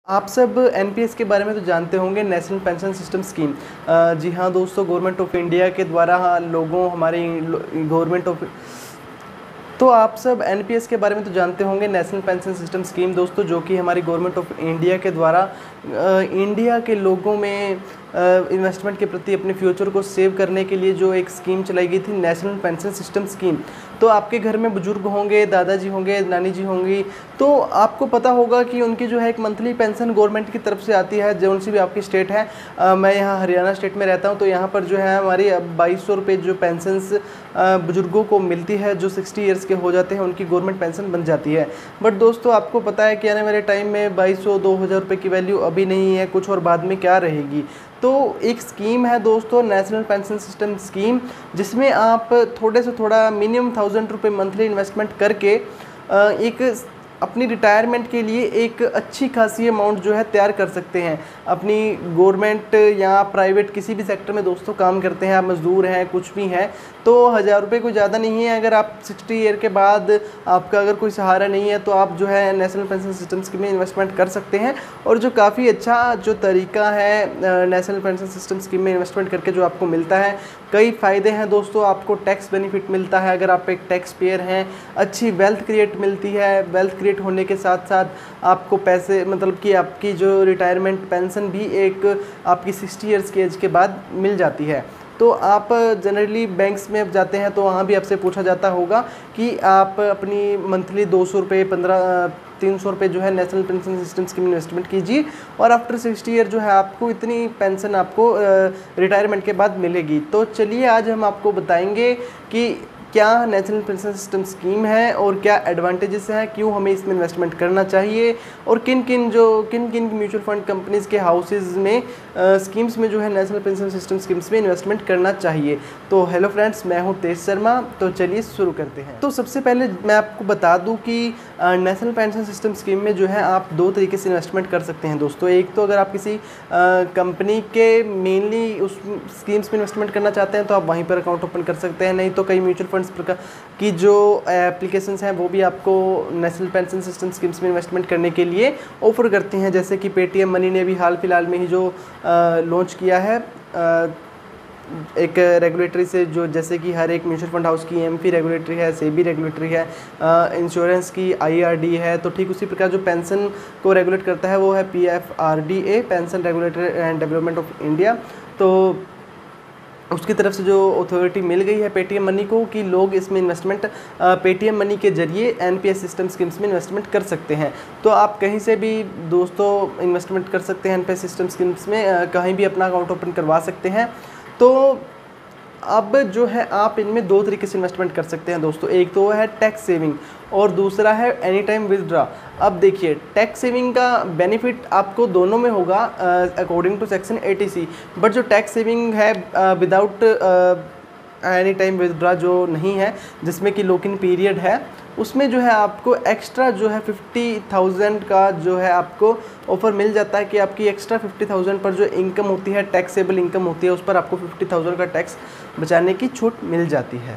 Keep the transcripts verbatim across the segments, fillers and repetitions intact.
आप सब एनपीएस के बारे में तो जानते होंगे, नेशनल पेंशन सिस्टम स्कीम। जी हाँ दोस्तों, गवर्नमेंट ऑफ इंडिया के द्वारा लोगों हमारी गवर्नमेंट ऑफ तो आप सब एनपीएस के बारे में तो जानते होंगे, नेशनल पेंशन सिस्टम स्कीम दोस्तों, जो कि हमारी गवर्नमेंट ऑफ इंडिया के द्वारा इंडिया के लोगों में इन्वेस्टमेंट के प्रति अपने फ्यूचर को सेव करने के लिए जो एक स्कीम चलाई गई थी, नेशनल पेंशन सिस्टम स्कीम। तो आपके घर में बुजुर्ग होंगे, दादाजी होंगे, नानी जी होंगी, तो आपको पता होगा कि उनकी जो है एक मंथली पेंशन गवर्नमेंट की तरफ से आती है, जो सी भी आपकी स्टेट है। आ, मैं यहाँ हरियाणा स्टेट में रहता हूँ, तो यहाँ पर जो है हमारी बाईस सौ रुपये जो पेंशन्स बुजुर्गों को मिलती है, जो सिक्सटी ईयर्स के हो जाते हैं, उनकी गवर्नमेंट पेंशन बन जाती है। बट दोस्तों आपको पता है कि आने वाले टाइम में बाईस सौ दो हज़ार रुपये की वैल्यू अभी नहीं है, कुछ और बाद में क्या रहेगी। तो एक स्कीम है दोस्तों, नेशनल पेंशन सिस्टम स्कीम, जिसमें आप थोड़े से थोड़ा मिनिमम थाउजेंड रुपये मंथली इन्वेस्टमेंट करके एक अपनी रिटायरमेंट के लिए एक अच्छी खासी अमाउंट जो है तैयार कर सकते हैं। अपनी गवर्नमेंट या प्राइवेट किसी भी सेक्टर में दोस्तों काम करते हैं, आप मज़दूर हैं, कुछ भी हैं, तो हज़ार रुपये कोई ज़्यादा नहीं है। अगर आप सिक्सटी ईयर के बाद आपका अगर कोई सहारा नहीं है, तो आप जो है नेशनल पेंशन सिस्टम स्कीम में इन्वेस्टमेंट कर सकते हैं। और जो काफ़ी अच्छा जो तरीका है नेशनल पेंशन सिस्टम स्कीम में इन्वेस्टमेंट करके जो आपको मिलता है, कई फ़ायदे हैं दोस्तों। आपको टैक्स बेनिफिट मिलता है अगर आप एक टैक्स पेयर हैं, अच्छी वेल्थ क्रिएट मिलती है, वेल्थ क्रिएट होने के साथ साथ आपको पैसे, मतलब कि आपकी जो रिटायरमेंट पेंशन भी एक आपकी सिक्सटी ईयर्स की एज के बाद मिल जाती है। तो आप जनरली बैंक्स में जाते हैं तो वहाँ भी आपसे पूछा जाता होगा कि आप अपनी मंथली दो सौ रुपये पंद्रह तीन सौ रुपये जो है नेशनल पेंशन सिस्टम स्कीम में इन्वेस्टमेंट कीजिए, और आफ्टर सिक्सटी ईयर जो है आपको इतनी पेंशन आपको रिटायरमेंट के बाद मिलेगी। तो चलिए आज हम आपको बताएंगे कि क्या नेशनल पेंशन सिस्टम स्कीम है और क्या एडवांटेजेस हैं, क्यों हमें इसमें इन्वेस्टमेंट करना चाहिए, और किन किन जो किन किन म्यूचुअल फंड कंपनीज़ के हाउसेज में स्कीम्स में जो है नेशनल पेंशन सिस्टम स्कीम्स में इन्वेस्टमेंट करना चाहिए। तो हेलो फ्रेंड्स, मैं हूं तेज शर्मा। तो चलिए शुरू करते हैं। तो सबसे पहले मैं आपको बता दूं कि नेशनल पेंशन सिस्टम स्कीम में जो है आप दो तरीके से इन्वेस्टमेंट कर सकते हैं दोस्तों। एक तो अगर आप किसी कंपनी के मेनली उस स्कीम्स में इन्वेस्टमेंट करना चाहते हैं तो आप वहीं पर अकाउंट ओपन कर सकते हैं, नहीं तो कई म्यूचुअल फंड प्रकार की जो एप्लीकेशंस हैं वो भी आपको नेशनल पेंशन सिस्टम स्कीम्स में इन्वेस्टमेंट करने के लिए ऑफर करती हैं। जैसे कि पेटीएम मनी ने भी हाल फिलहाल में ही जो लॉन्च किया है आ, एक रेगुलेटरी से, जो जैसे कि हर एक म्यूचुअल फंड हाउस की एमपी रेगुलेटरी है, सेबी रेगुलेटरी है, इंश्योरेंस की आईआरडी है, तो ठीक उसी प्रकार जो पेंशन को रेगुलेट करता है वो है PFRDA, pension regulatory and development of India. तो उसकी तरफ से जो अथॉरिटी मिल गई है पेटीएम मनी को कि लोग इसमें इन्वेस्टमेंट पेटीएम मनी के जरिए एनपीएस सिस्टम स्कीम्स में इन्वेस्टमेंट कर सकते हैं। तो आप कहीं से भी दोस्तों इन्वेस्टमेंट कर सकते हैं एनपीएस सिस्टम स्कीम्स में, कहीं भी अपना अकाउंट ओपन करवा सकते हैं। तो अब जो है आप इनमें दो तरीके से इन्वेस्टमेंट कर सकते हैं दोस्तों। एक तो है टैक्स सेविंग और दूसरा है एनी टाइम विदड्रॉ। अब देखिए, टैक्स सेविंग का बेनिफिट आपको दोनों में होगा according to section eighty C, but जो टैक्स सेविंग है विदाउट एनी टाइम विदड्रॉ जो नहीं है, जिसमें कि लॉक इन पीरियड है, उसमें जो है आपको एक्स्ट्रा जो है फिफ्टी थाउजेंड का जो है आपको ऑफर मिल जाता है कि आपकी एक्स्ट्रा फिफ्टी थाउजेंड पर जो इनकम होती है, टैक्सेबल इनकम होती है, उस पर आपको फिफ्टी थाउजेंड का टैक्स बचाने की छूट मिल जाती है।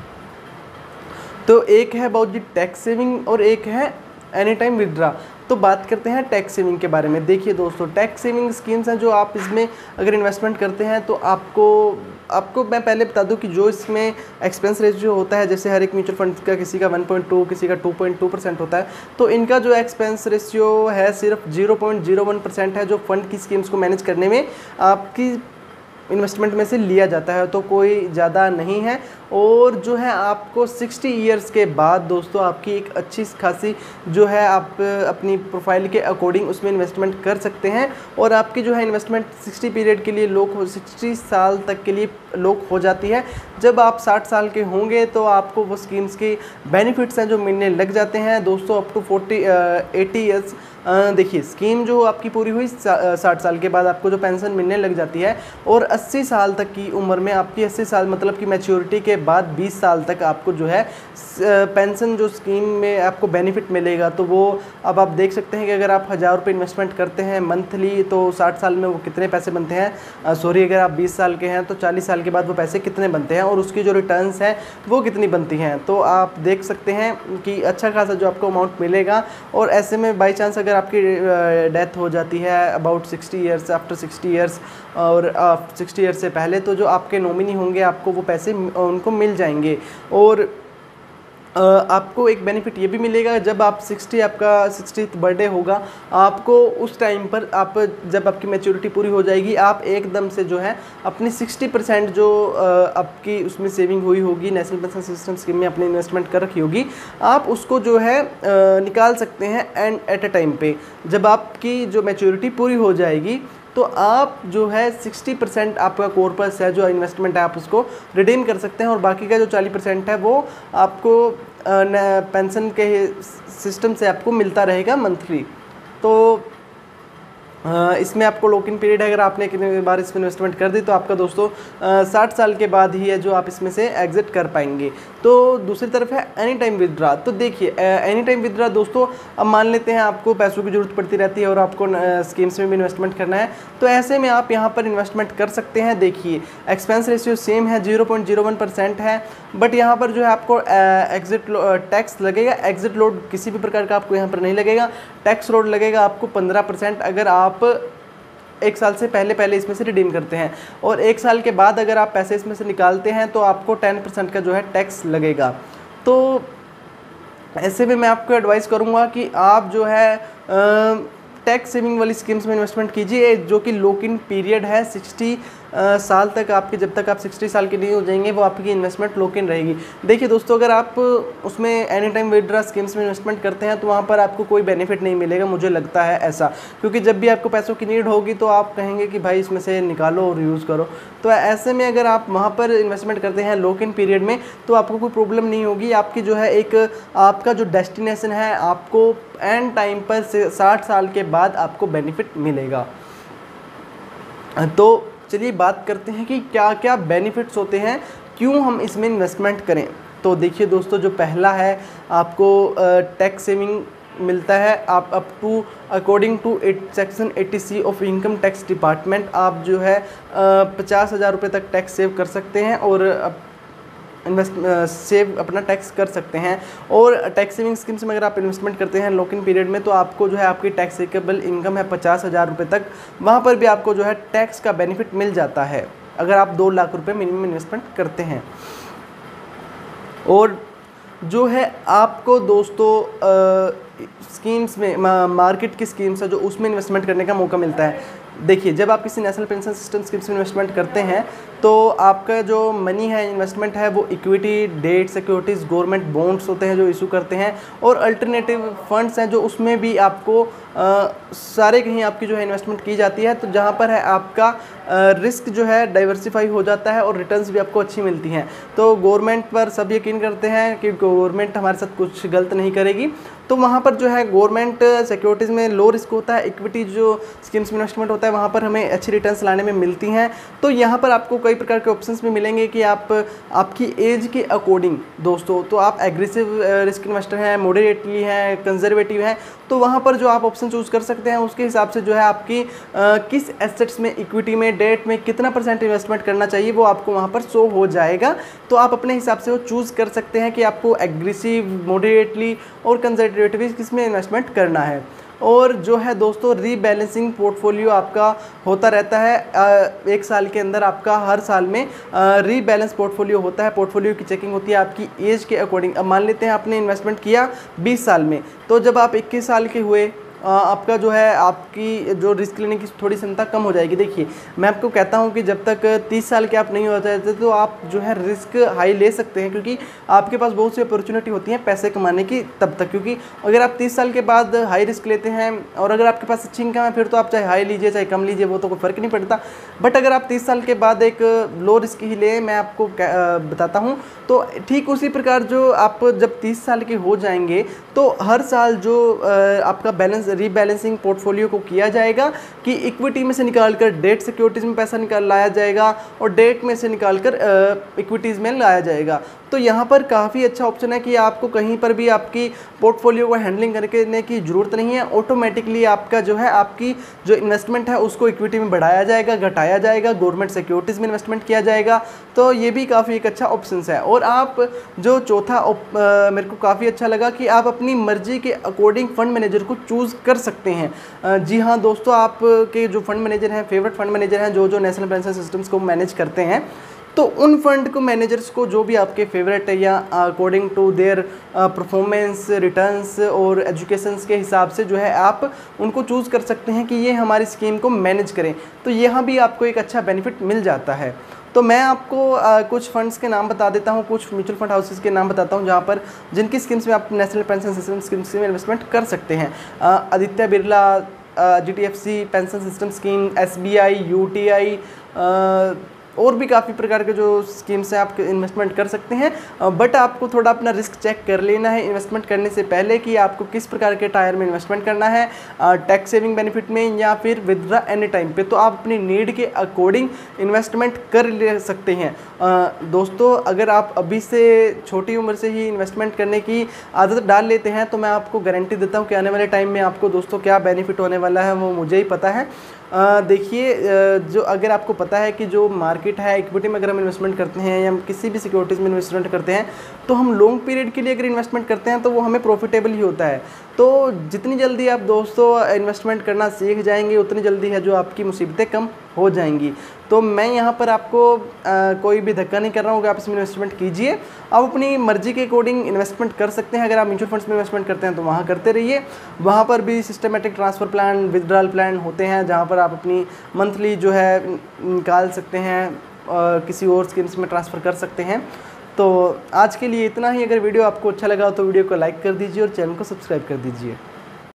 तो एक है अबाउट दी टैक्स सेविंग और एक है एनी टाइम विदड्रॉ। तो बात करते हैं टैक्स सेविंग के बारे में। देखिए दोस्तों, टैक्स सेविंग स्कीम्स हैं जो आप इसमें अगर इन्वेस्टमेंट करते हैं तो आपको आपको मैं पहले बता दूं कि जो इसमें एक्सपेंस रेशियो होता है, जैसे हर एक म्यूचुअल फंड का किसी का वन पॉइंट टू, किसी का टू पॉइंट टू परसेंट होता है, तो इनका जो एक्सपेंस रेशियो है सिर्फ zero point zero one percent है, जो फंड की स्कीम्स को मैनेज करने में आपकी इन्वेस्टमेंट में से लिया जाता है, तो कोई ज़्यादा नहीं है। और जो है आपको सिक्सटी इयर्स के बाद दोस्तों आपकी एक अच्छी खासी जो है आप अपनी प्रोफाइल के अकॉर्डिंग उसमें इन्वेस्टमेंट कर सकते हैं, और आपकी जो है इन्वेस्टमेंट सिक्सटी पीरियड के लिए लॉक हो सिक्सटी साल तक के लिए लॉक हो जाती है। जब आप साठ साल के होंगे तो आपको वो स्कीम्स के बेनिफिट्स हैं जो मिलने लग जाते हैं दोस्तों up to forty eighty years. देखिए, स्कीम जो आपकी पूरी हुई साठ साल के बाद आपको जो पेंशन मिलने लग जाती है, और अस्सी साल तक की उम्र में आपकी अस्सी साल मतलब कि मैच्योरिटी के बाद बीस साल तक आपको जो है पेंशन जो स्कीम में आपको बेनिफिट मिलेगा। तो वो अब आप देख सकते हैं कि अगर आप हज़ार रुपये इन्वेस्टमेंट करते हैं मंथली, तो साठ साल में वो कितने पैसे बनते हैं, सॉरी अगर आप बीस साल के हैं तो चालीस साल के बाद वो पैसे कितने बनते हैं, और उसकी जो रिटर्न्स हैं वो कितनी बनती हैं। तो आप देख सकते हैं कि अच्छा खासा जो आपको अमाउंट मिलेगा। और ऐसे में बाई चांस अगर आपकी डेथ हो जाती है about sixty years, after sixty years और सिक्सटी ईयर्स से पहले, तो जो आपके नॉमिनी होंगे आपको वो पैसे उनको मिल जाएंगे। और Uh, आपको एक बेनिफिट ये भी मिलेगा, जब आप सिक्सटी आपका सिक्सटीथ बर्थडे होगा, आपको उस टाइम पर आप जब आपकी मैच्योरिटी पूरी हो जाएगी, आप एकदम से जो है अपनी सिक्सटी परसेंट जो uh, आपकी उसमें सेविंग हुई होगी नेशनल पेंशन सिस्टम स्कीम में अपनी इन्वेस्टमेंट कर रखी होगी, आप उसको जो है uh, निकाल सकते हैं एंड एट अ टाइम पे। जब आपकी जो मैच्योरिटी पूरी हो जाएगी तो आप जो है सिक्सटी परसेंट आपका कॉर्पस है जो इन्वेस्टमेंट है आप उसको रिडीम कर सकते हैं, और बाकी का जो चालीस परसेंट है वो आपको पेंशन के सिस्टम से आपको मिलता रहेगा मंथली। तो इसमें आपको लॉक इन पीरियड है, अगर आपने कितनी बार इसमें इन्वेस्टमेंट कर दी तो आपका दोस्तों साठ साल के बाद ही है जो आप इसमें से एग्जिट कर पाएंगे। तो दूसरी तरफ है एनी टाइम विदड्रा। तो देखिए एनी टाइम विदड्रा दोस्तों, अब मान लेते हैं आपको पैसों की ज़रूरत पड़ती रहती है और आपको स्कीम्स में भी इन्वेस्टमेंट करना है, तो ऐसे में आप यहाँ पर इन्वेस्टमेंट कर सकते हैं। देखिए एक्सपेंस रेशियो सेम है, zero point zero one percent है, बट यहाँ पर जो है आपको एग्जिट टैक्स लगेगा। एग्जिट लोड किसी भी प्रकार का आपको यहाँ पर नहीं लगेगा, टैक्स लोड लगेगा आपको पंद्रह परसेंट अगर आप एक साल से पहले पहले इसमें से रिडीम करते हैं, और एक साल के बाद अगर आप पैसे इसमें से निकालते हैं तो आपको टेन परसेंट का जो है टैक्स लगेगा। तो ऐसे में मैं आपको एडवाइस करूंगा कि आप जो है टैक्स सेविंग वाली स्कीम्स में इन्वेस्टमेंट कीजिए, जो कि लॉक इन पीरियड है सिक्सटी साल तक आपके, जब तक आप सिक्सटी साल के नहीं हो जाएंगे वो आपकी इन्वेस्टमेंट लॉक इन रहेगी। देखिए दोस्तों, अगर आप उसमें एनी टाइम विदड्रा स्कीम्स में इन्वेस्टमेंट करते हैं तो वहाँ पर आपको कोई बेनिफिट नहीं मिलेगा, मुझे लगता है ऐसा, क्योंकि जब भी आपको पैसों की नीड होगी तो आप कहेंगे कि भाई इसमें से निकालो और यूज़ करो। तो ऐसे में अगर आप वहाँ पर इन्वेस्टमेंट करते हैं लॉक इन पीरियड में तो आपको कोई प्रॉब्लम नहीं होगी। आपकी जो है एक आपका जो डेस्टिनेशन है आपको एंड टाइम पर साठ साल के बाद आपको बेनिफिट मिलेगा। तो चलिए बात करते हैं कि क्या क्या बेनिफिट्स होते हैं, क्यों हम इसमें इन्वेस्टमेंट करें। तो देखिए दोस्तों, जो पहला है आपको टैक्स सेविंग मिलता है। आप up to according to eight section eighty C of income tax department आप जो है पचास हज़ार रुपये तक टैक्स सेव कर सकते हैं और इन्वेस्ट सेव अपना टैक्स कर सकते हैं। और टैक्स सेविंग स्कीम्स में अगर आप इन्वेस्टमेंट करते हैं लॉक इन पीरियड में तो आपको जो है आपकी टैक्सेबल इनकम है पचास हज़ार रुपये तक, वहाँ पर भी आपको जो है टैक्स का बेनिफिट मिल जाता है अगर आप दो लाख रुपए मिनिमम इन्वेस्टमेंट करते हैं। और जो है आपको दोस्तों स्कीम्स में मार्केट की स्कीम्स है जो उसमें इन्वेस्टमेंट करने का मौका मिलता है। देखिए, जब आप किसी नेशनल पेंशन सिस्टम स्कीम्स में इन्वेस्टमेंट करते हैं तो आपका जो मनी है इन्वेस्टमेंट है वो equity, debt securities, government bonds होते हैं जो इशू करते हैं, और अल्टरनेटिव फंड्स हैं जो उसमें भी आपको आ, सारे कहीं आपकी जो है इन्वेस्टमेंट की जाती है। तो जहाँ पर है आपका रिस्क जो है डाइवर्सिफाई हो जाता है और रिटर्न्स भी आपको अच्छी मिलती हैं। तो गवर्नमेंट पर सब यकीन करते हैं कि गवर्नमेंट हमारे साथ कुछ गलत नहीं करेगी, तो वहाँ पर जो है गवर्नमेंट सिक्योरिटीज़ में लो रिस्क होता है, इक्विटी जो स्कीम्स में इन्वेस्टमेंट होता है वहाँ पर हमें अच्छी रिटर्न्स लाने में मिलती हैं। तो यहाँ पर आपको कई प्रकार के ऑप्शंस भी मिलेंगे कि आप आपकी एज के अकॉर्डिंग दोस्तों, तो आप एग्रेसिव रिस्क इन्वेस्टर हैं, मॉडरेटली हैं, कंजर्वेटिव हैं, तो वहाँ पर जो आप ऑप्शन चूज़ कर सकते हैं उसके हिसाब से जो है आपकी आ, किस एसेट्स में, इक्विटी में, डेट में कितना परसेंट इन्वेस्टमेंट करना चाहिए वो आपको वहाँ पर शो हो जाएगा। तो आप अपने हिसाब से वो चूज़ कर सकते हैं कि आपको एग्रेसिव, मॉडरेटली और कंजर्वेटिव किस में इन्वेस्टमेंट करना है। और जो है दोस्तों रीबैलेंसिंग पोर्टफोलियो आपका होता रहता है, एक साल के अंदर आपका हर साल में रीबैलेंस पोर्टफोलियो होता है। पोर्टफोलियो की चेकिंग होती है आपकी एज के अकॉर्डिंग। अब मान लेते हैं आपने इन्वेस्टमेंट किया बीस साल में, तो जब आप इक्कीस साल के हुए आपका जो है आपकी जो रिस्क लेने की थोड़ी क्षमता कम हो जाएगी। देखिए, मैं आपको कहता हूं कि जब तक तीस साल के आप नहीं हो जाते तो आप जो है रिस्क हाई ले सकते हैं, क्योंकि आपके पास बहुत सी अपॉर्चुनिटी होती है पैसे कमाने की तब तक। क्योंकि अगर आप तीस साल के बाद हाई रिस्क लेते हैं और अगर आपके पास अच्छी इनकम है फिर तो आप चाहे हाई लीजिए चाहे कम लीजिए, वो तो कोई फ़र्क नहीं पड़ता। बट अगर आप तीस साल के बाद एक लो रिस्क ही ले, मैं आपको बताता हूँ, तो ठीक उसी प्रकार जो आप जब तीस साल के हो जाएंगे तो हर साल जो आपका बैलेंस रीबैलेंसिंग पोर्टफोलियो को किया जाएगा कि इक्विटी में से निकालकर डेट सिक्योरिटीज़ में पैसा निकाल लाया जाएगा और डेट में से निकालकर इक्विटीज़ में लाया जाएगा। तो यहाँ पर काफ़ी अच्छा ऑप्शन है कि आपको कहीं पर भी आपकी पोर्टफोलियो को हैंडलिंग करने की ज़रूरत नहीं है। ऑटोमेटिकली आपका जो है आपकी जो इन्वेस्टमेंट है उसको इक्विटी में बढ़ाया जाएगा, घटाया जाएगा, गवर्नमेंट सिक्योरिटीज़ में इन्वेस्टमेंट किया जाएगा। तो ये भी काफ़ी एक अच्छा ऑप्शन है। और आप जो चौथा मेरे को काफ़ी अच्छा लगा कि आप अपनी मर्जी के अकॉर्डिंग फंड मैनेजर को चूज़ कर सकते हैं। जी हाँ दोस्तों, आपके जो फंड मैनेजर हैं, फेवरेट फंड मैनेजर हैं, जो जो नेशनल पेंशन सिस्टम्स को मैनेज करते हैं, तो उन फंड को मैनेजर्स को जो भी आपके फेवरेट है या according to their performance, returns और एजुकेशंस के हिसाब से जो है आप उनको चूज़ कर सकते हैं कि ये हमारी स्कीम को मैनेज करें। तो यहाँ भी आपको एक अच्छा बेनिफिट मिल जाता है। तो मैं आपको आ, कुछ फंड्स के नाम बता देता हूँ, कुछ म्यूचुअल फंड हाउसेस के नाम बताता हूँ जहाँ पर जिनकी स्कीम्स में आप नेशनल पेंशन सिस्टम स्कीम्स में इन्वेस्टमेंट कर सकते हैं। Aditya Birla, G T F C pension system scheme, S B I, U T I, और भी काफ़ी प्रकार के जो स्कीम्स हैं आप इन्वेस्टमेंट कर सकते हैं। बट आपको थोड़ा अपना रिस्क चेक कर लेना है इन्वेस्टमेंट करने से पहले कि आपको किस प्रकार के टायर में इन्वेस्टमेंट करना है, टैक्स सेविंग बेनिफिट में या फिर विदड्रा एनी टाइम पे। तो आप अपनी नीड के अकॉर्डिंग इन्वेस्टमेंट कर ले सकते हैं। दोस्तों, अगर आप अभी से छोटी उम्र से ही इन्वेस्टमेंट करने की आदत डाल लेते हैं तो मैं आपको गारंटी देता हूँ कि आने वाले टाइम में आपको दोस्तों क्या बेनिफिट होने वाला है वो मुझे ही पता है। देखिए, जो अगर आपको पता है कि जो मार्केट है, इक्विटी में अगर हम इन्वेस्टमेंट करते हैं या हम किसी भी सिक्योरिटीज़ में इन्वेस्टमेंट करते हैं तो हम लॉन्ग पीरियड के लिए अगर इन्वेस्टमेंट करते हैं तो वो हमें प्रॉफिटेबल ही होता है। तो जितनी जल्दी आप दोस्तों इन्वेस्टमेंट करना सीख जाएंगे उतनी जल्दी है जो आपकी मुसीबतें कम हो जाएंगी। तो मैं यहाँ पर आपको आ, कोई भी धक्का नहीं कर रहा हूँ कि आप इसमें इन्वेस्टमेंट कीजिए। आप अपनी मर्जी के अकॉर्डिंग इन्वेस्टमेंट कर सकते हैं। अगर आप म्यूचुअल फंड्स में इन्वेस्टमेंट करते हैं तो वहाँ करते रहिए। वहाँ पर भी systematic transfer plan, withdrawal plan होते हैं जहाँ पर आप अपनी मंथली जो है निकाल सकते हैं, आ, किसी और स्कीम्स में ट्रांसफ़र कर सकते हैं। तो आज के लिए इतना ही। अगर वीडियो आपको अच्छा लगा तो वीडियो को लाइक कर दीजिए और चैनल को सब्सक्राइब कर दीजिए।